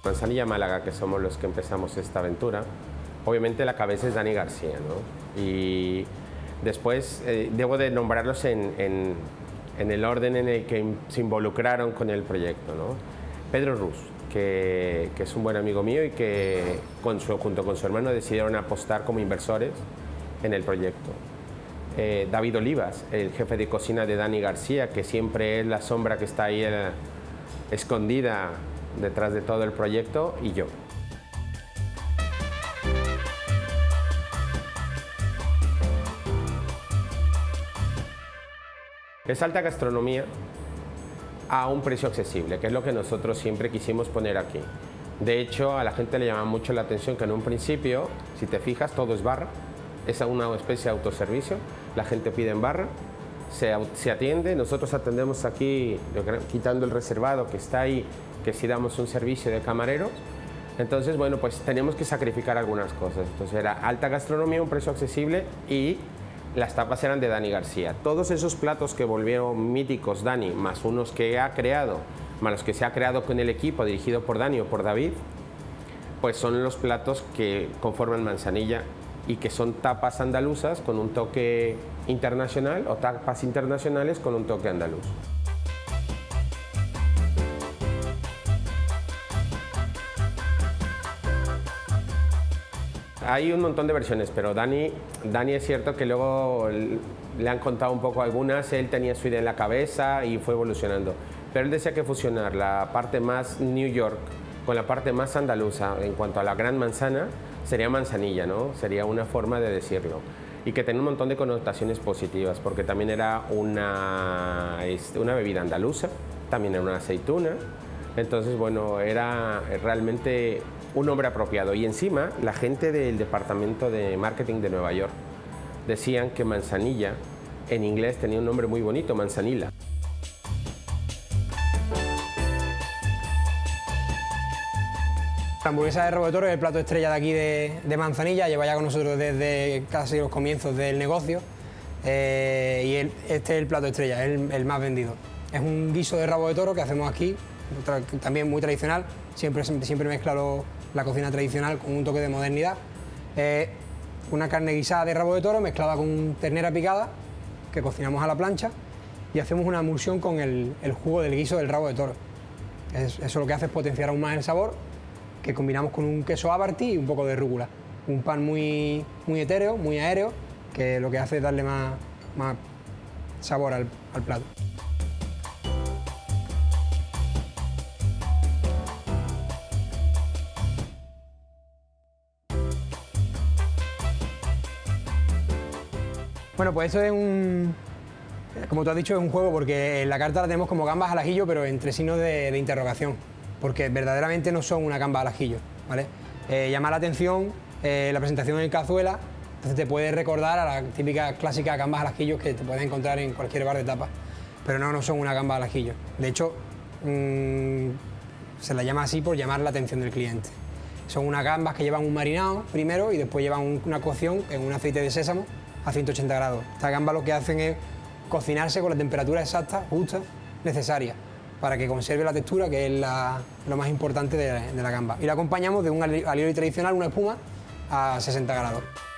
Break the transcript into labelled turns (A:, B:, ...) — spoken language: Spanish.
A: Manzanilla Málaga, que somos los que empezamos esta aventura, obviamente la cabeza es Dani García, ¿no? Y después debo de nombrarlos en el orden en el que se involucraron con el proyecto, ¿no? Pedro Rus, que es un buen amigo mío y que junto con su hermano decidieron apostar como inversores en el proyecto. David Olivas, el jefe de cocina de Dani García, que siempre es la sombra que está ahí escondida detrás de todo el proyecto, y yo. Es alta gastronomía a un precio accesible, que es lo que nosotros siempre quisimos poner aquí. De hecho, a la gente le llama mucho la atención que en un principio, si te fijas, todo es barra, es una especie de autoservicio, la gente pide en barra, se atiende, nosotros atendemos aquí, quitando el reservado que está ahí, que sí damos un servicio de camareros. Entonces, bueno, pues teníamos que sacrificar algunas cosas. Entonces era alta gastronomía, un precio accesible, y las tapas eran de Dani García. Todos esos platos que volvieron míticos Dani, más unos que ha creado, más los que se ha creado con el equipo dirigido por Dani o por David, pues son los platos que conforman Manzanilla y que son tapas andaluzas con un toque internacional o tapas internacionales con un toque andaluz. Hay un montón de versiones, pero Dani es cierto que luego le han contado un poco algunas, él tenía su idea en la cabeza y fue evolucionando. Pero él decía que fusionar la parte más New York con la parte más andaluza en cuanto a la Gran Manzana sería Manzanilla, ¿no? Sería una forma de decirlo. Y que tenía un montón de connotaciones positivas, porque también era una bebida andaluza, también era una aceituna. Entonces, bueno, era realmente un nombre apropiado. Y encima, la gente del departamento de marketing de Nueva York decían que Manzanilla en inglés tenía un nombre muy bonito, Manzanilla.
B: La hamburguesa de Rabo de Toro es el plato estrella de aquí de Manzanilla, lleva ya con nosotros desde casi los comienzos del negocio, y este es el plato estrella, es el más vendido. Es un guiso de rabo de toro que hacemos aquí, también muy tradicional, siempre mezcla la cocina tradicional con un toque de modernidad. Una carne guisada de rabo de toro mezclada con ternera picada, que cocinamos a la plancha, y hacemos una emulsión con el jugo del guiso del rabo de toro. Eso lo que hace es potenciar aún más el sabor, que combinamos con un queso Abarty y un poco de rúcula. Un pan muy etéreo, muy aéreo, que lo que hace es darle más sabor al plato. Bueno, pues esto es como tú has dicho, es un juego, porque en la carta la tenemos como gambas al ajillo, pero entre signos de interrogación, porque verdaderamente no son una gamba al ajillo, ¿vale? Llama la atención la presentación en cazuela, entonces te puede recordar a las típicas clásicas gambas al ajillo que te puedes encontrar en cualquier bar de tapas, pero no son una gamba al ajillo. De hecho, se la llama así por llamar la atención del cliente. Son unas gambas que llevan un marinado primero y después llevan una cocción en un aceite de sésamo a 180 grados. Estas gambas lo que hacen es cocinarse con la temperatura exacta, justa, necesaria, para que conserve la textura, que es lo más importante de la gamba. Y la acompañamos de un alioli tradicional, una espuma, a 60 grados.